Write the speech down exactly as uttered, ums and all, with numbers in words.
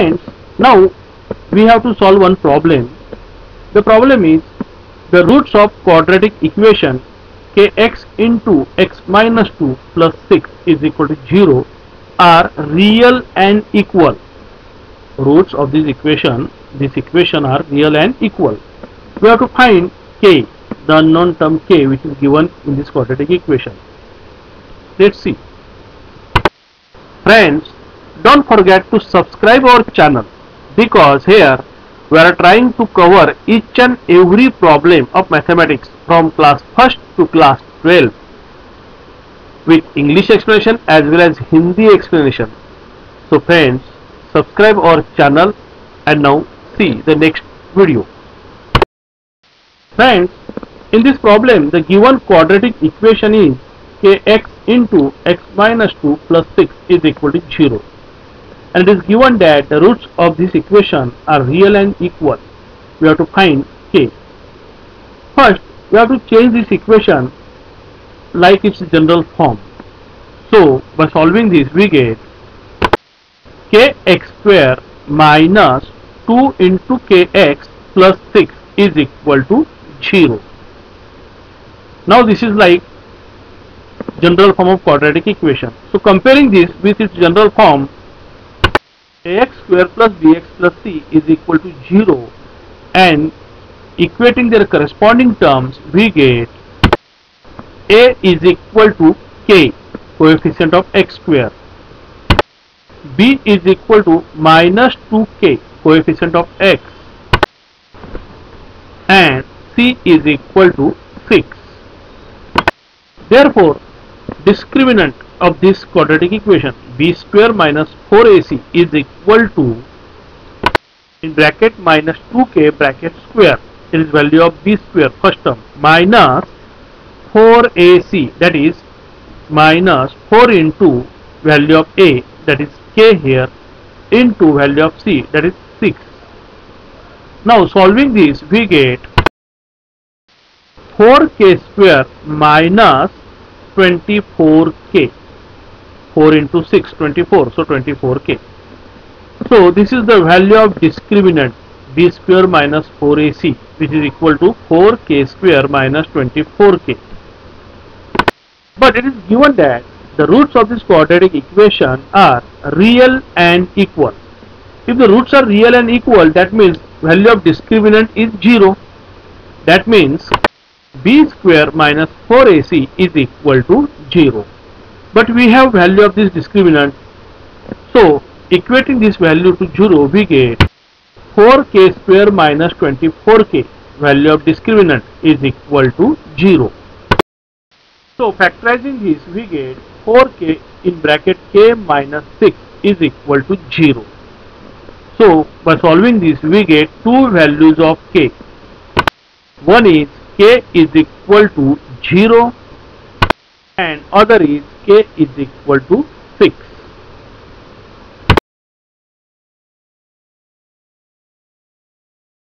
Friends, now we have to solve one problem. The problem is the roots of quadratic equation kx into x minus two plus six is equal to zero are real and equal. Roots of this equation, this equation are real and equal. We have to find k, the unknown term k, which is given in this quadratic equation. Let's see. Friends, don't forget to subscribe our channel, because here we are trying to cover each and every problem of mathematics from class first to class twelve with English explanation as well as Hindi explanation. So friends, subscribe our channel and now see the next video. Friends, in this problem the given quadratic equation is kx into x minus two plus six is equal to zero, and it is given that the roots of this equation are real and equal. We have to find k. First, we have to change this equation like its general form. So by solving this we get kx square minus two into kx plus six is equal to zero. Now this is like general form of quadratic equation. So comparing this with its general form, ax square plus bx plus c is equal to zero, and equating their corresponding terms we get a is equal to k, coefficient of x square, b is equal to minus two k, coefficient of x, and c is equal to six. Therefore, discriminant of this quadratic equation b square minus four a c is equal to, in bracket, minus two k bracket square, it is value of b square first term, minus four a c, that is minus four into value of a, that is k here, into value of c, that is six. Now solving this we get four k square minus twenty-four k, four into six, twenty-four, so twenty-four k. So this is the value of discriminant b square minus four a c, which is equal to four k square minus twenty-four k. But it is given that the roots of this quadratic equation are real and equal. If the roots are real and equal, that means value of discriminant is zero. That means b square minus four a c is equal to zero. But we have value of this discriminant, so equating this value to zero we get four k square minus twenty-four k, value of discriminant is equal to zero. So factorizing this we get four k in bracket k minus six is equal to zero. So by solving this we get two values of k. One is k is equal to zero and other is k is equal to six.